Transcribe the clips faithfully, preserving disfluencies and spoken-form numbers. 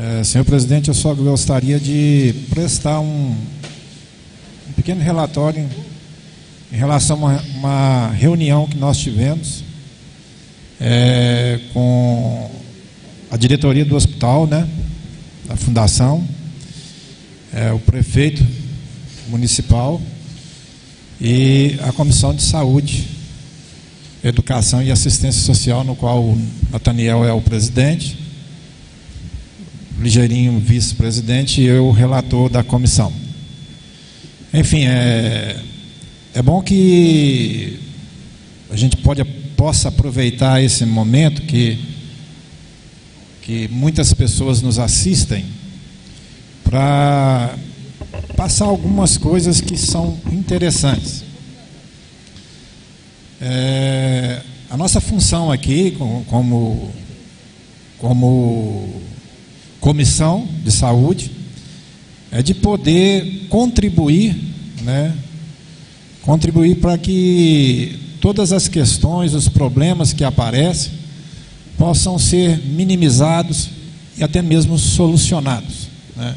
É, senhor presidente, eu só gostaria de prestar um, um pequeno relatório em relação a uma, uma reunião que nós tivemos é, com a diretoria do hospital, né, da fundação, é, o prefeito municipal e a comissão de saúde, educação e assistência social, no qual o Nathaniel é o presidente, Ligeirinho vice-presidente e eu o relator da comissão. Enfim, é, é bom que a gente pode, possa aproveitar esse momento que, que muitas pessoas nos assistem para passar algumas coisas que são interessantes. É, a nossa função aqui, como, como comissão de saúde, é de poder contribuir, né, contribuir para que todas as questões, os problemas que aparecem, possam ser minimizados e até mesmo solucionados, né?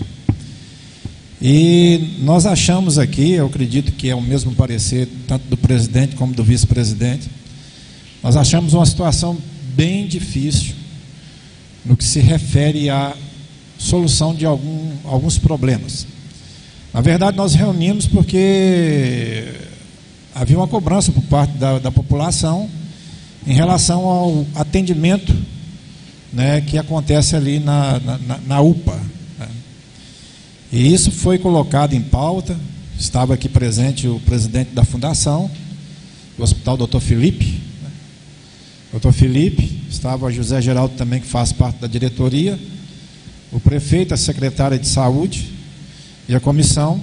E nós achamos aqui, eu acredito que é o mesmo parecer tanto do presidente como do vice-presidente, nós achamos uma situação bem difícil no que se refere à solução de algum, alguns problemas. Na verdade, nós reunimos porque havia uma cobrança por parte da, da população em relação ao atendimento, né, que acontece ali na, na, na U P A. Né? E isso foi colocado em pauta. Estava aqui presente o presidente da fundação, do hospital, doutor Felipe. Né? doutor Felipe, estava José Geraldo também, que faz parte da diretoria, o prefeito, a secretária de saúde e a comissão.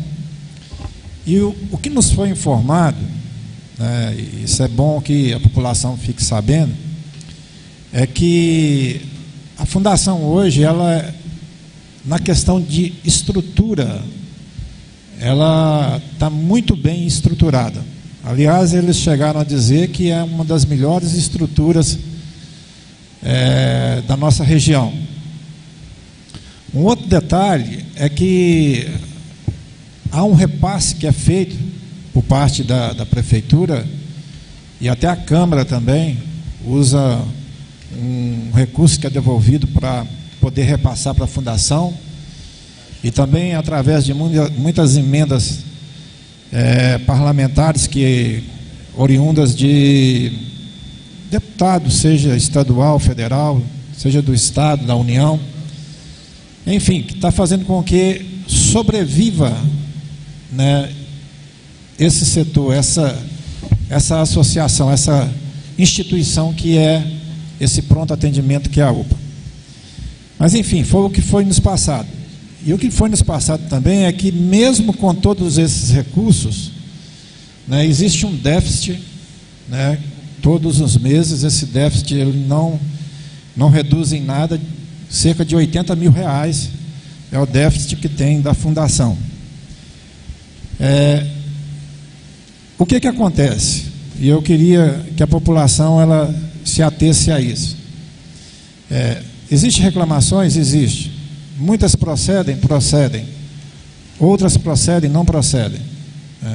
E o, o que nos foi informado, né, isso é bom que a população fique sabendo, é que a fundação hoje, ela, na questão de estrutura, ela está muito bem estruturada. Aliás, eles chegaram a dizer que é uma das melhores estruturas é, da nossa região. Um outro detalhe é que há um repasse que é feito por parte da, da prefeitura, e até a Câmara também usa um recurso que é devolvido para poder repassar para a fundação, e também através de muita, muitas emendas é, parlamentares que oriundas de deputados, seja estadual, federal, seja do Estado, da União, enfim, que está fazendo com que sobreviva, né, esse setor, essa, essa associação, essa instituição que é esse pronto atendimento que é a U P A. Mas enfim, foi o que foi nos passado. E o que foi nos passado também é que, mesmo com todos esses recursos, né, existe um déficit, né, todos os meses. Esse déficit ele não, não reduz em nada, cerca de oitenta mil reais é o déficit que tem da fundação. É, o que que acontece? E eu queria que a população ela se atesse a isso. É, Existem reclamações? Existe. Muitas procedem? Procedem. Outras procedem? Não procedem. É.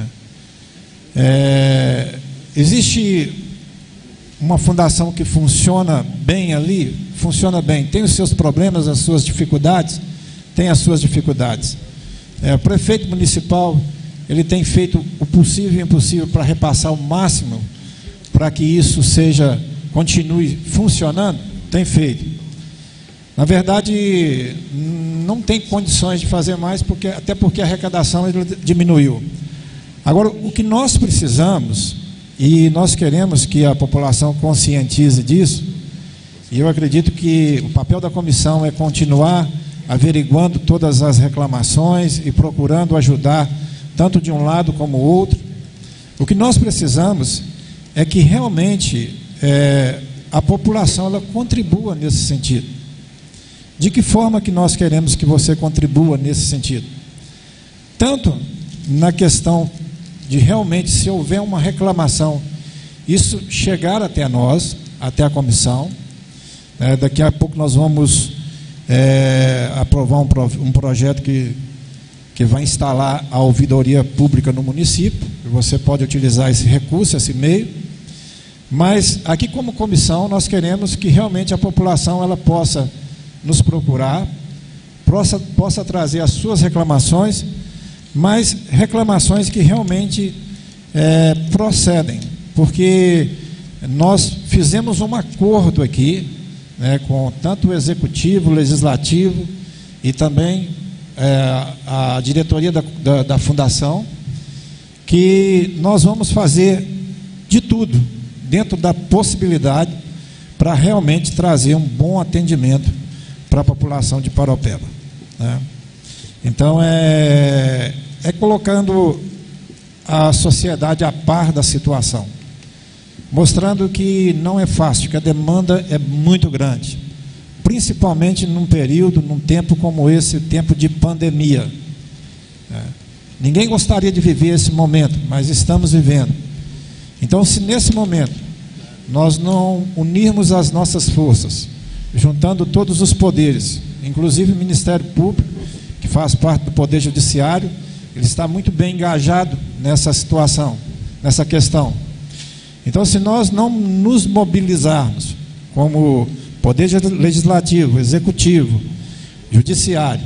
É, existe uma fundação que funciona bem ali? Funciona bem. Tem os seus problemas, as suas dificuldades? Tem as suas dificuldades. É, o prefeito municipal, ele tem feito o possível e o impossível para repassar o máximo para que isso seja, continue funcionando? Tem feito. Na verdade, não tem condições de fazer mais, porque, até porque a arrecadação diminuiu. Agora, o que nós precisamos, e nós queremos que a população conscientize disso, e eu acredito que o papel da comissão é continuar averiguando todas as reclamações e procurando ajudar, tanto de um lado como o outro. O que nós precisamos é que realmente é, a população ela contribua nesse sentido. De que forma que nós queremos que você contribua nesse sentido? Tanto na questão de realmente, se houver uma reclamação, isso chegar até nós, até a comissão. É, daqui a pouco nós vamos é, aprovar um, pro, um projeto que, que vai instalar a ouvidoria pública no município. Você pode utilizar esse recurso, esse meio. Mas aqui, como comissão, nós queremos que realmente a população ela possa nos procurar, possa, possa trazer as suas reclamações, mas reclamações que realmente é, procedem, porque nós fizemos um acordo aqui, né, com tanto o executivo, o legislativo e também é, a diretoria da, da, da fundação, que nós vamos fazer de tudo dentro da possibilidade para realmente trazer um bom atendimento para a população de Paropeba, né? Então é, é colocando a sociedade a par da situação, mostrando que não é fácil, que a demanda é muito grande, principalmente num período, num tempo como esse, tempo de pandemia. É. Ninguém gostaria de viver esse momento, mas estamos vivendo. Então, se nesse momento nós não unirmos as nossas forças, juntando todos os poderes, inclusive o Ministério Público, que faz parte do Poder Judiciário, ele está muito bem engajado nessa situação, nessa questão. Então, se nós não nos mobilizarmos como Poder Legislativo, Executivo, Judiciário,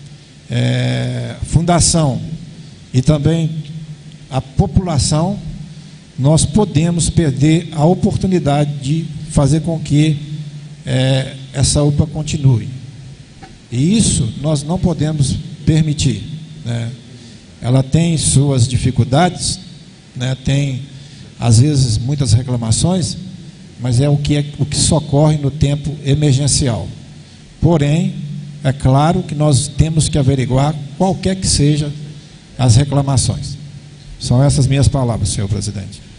é, Fundação e também a população, nós podemos perder a oportunidade de fazer com que é, essa U P A continue. E isso nós não podemos permitir, né? Ela tem suas dificuldades, né? Tem, às vezes, muitas reclamações, mas é o que, é o que socorre no tempo emergencial. Porém, é claro que nós temos que averiguar qualquer que seja as reclamações. São essas minhas palavras, senhor presidente.